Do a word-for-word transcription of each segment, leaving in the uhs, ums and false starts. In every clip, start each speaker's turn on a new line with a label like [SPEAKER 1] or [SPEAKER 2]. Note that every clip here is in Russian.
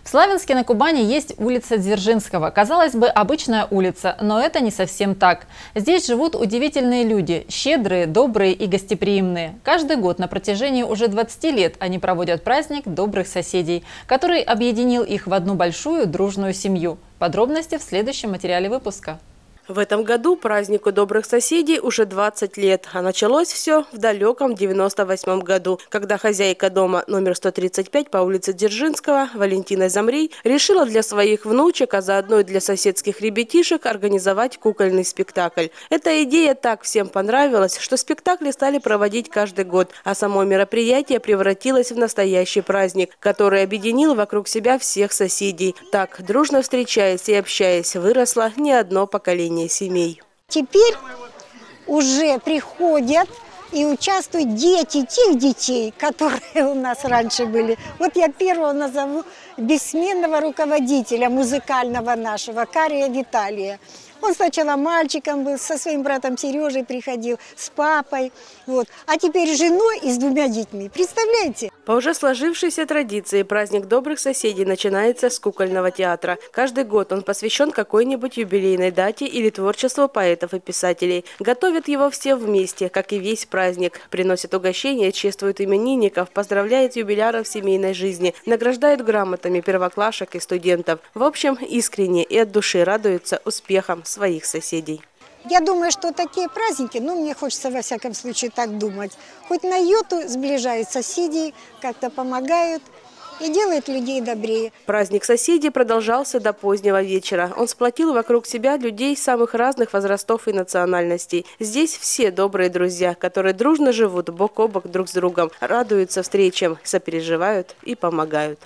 [SPEAKER 1] В Славянске на Кубани есть улица Дзержинского. Казалось бы, обычная улица, но это не совсем так. Здесь живут удивительные люди, щедрые, добрые и гостеприимные. Каждый год на протяжении уже двадцати лет они проводят праздник добрых соседей, который объединил их в одну большую дружную семью. Подробности в следующем материале выпуска.
[SPEAKER 2] В этом году празднику добрых соседей уже двадцать лет, а началось все в далеком девяносто восьмом году, когда хозяйка дома номер сто тридцать пять по улице Дзержинского Валентина Замрей решила для своих внучек, а заодно и для соседских ребятишек организовать кукольный спектакль. Эта идея так всем понравилась, что спектакли стали проводить каждый год, а само мероприятие превратилось в настоящий праздник, который объединил вокруг себя всех соседей. Так, дружно встречаясь и общаясь, выросло не одно поколение семей.
[SPEAKER 3] Теперь уже приходят и участвуют дети тех детей, которые у нас раньше были. Вот я первого назову бессменного руководителя музыкального нашего, Кария Виталия. Он сначала мальчиком был, со своим братом Сережей приходил, с папой. Вот. А теперь с женой и с двумя детьми. Представляете?
[SPEAKER 2] По уже сложившейся традиции праздник добрых соседей начинается с кукольного театра. Каждый год он посвящен какой-нибудь юбилейной дате или творчеству поэтов и писателей. Готовят его все вместе, как и весь праздник. Приносят угощения, чествуют именинников, поздравляют юбиляров семейной жизни, награждают грамотами первоклашек и студентов. В общем, искренне и от души радуются успехам своих соседей.
[SPEAKER 3] Я думаю, что такие праздники, ну, мне хочется во всяком случае так думать, хоть на йоту сближают соседей, как-то помогают и делают людей добрее.
[SPEAKER 2] Праздник соседей продолжался до позднего вечера. Он сплотил вокруг себя людей самых разных возрастов и национальностей. Здесь все добрые друзья, которые дружно живут бок о бок друг с другом, радуются встречам, сопереживают и помогают.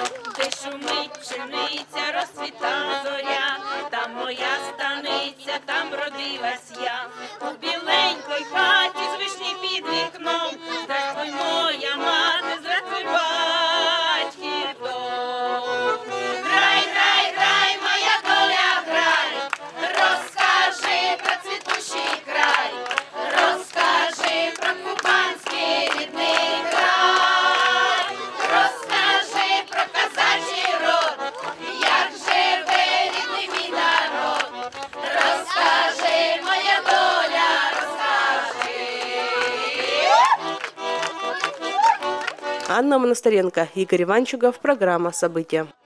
[SPEAKER 4] Моя станиця, там родилась я, у біленькій хаті з вишні під вікном, здравствуй, моя мати, здравствуй, батьків дом. Грай, грай, грай, моя доля, грай, розкажи про цвітущий край, розкажи про кубанський рідний край, розкажи про казачий род, як живе рідний мій народ. Розкажи, моя доля, розкажи.
[SPEAKER 2] Анна Монастыренко, Игорь Иванчугов, программа «События».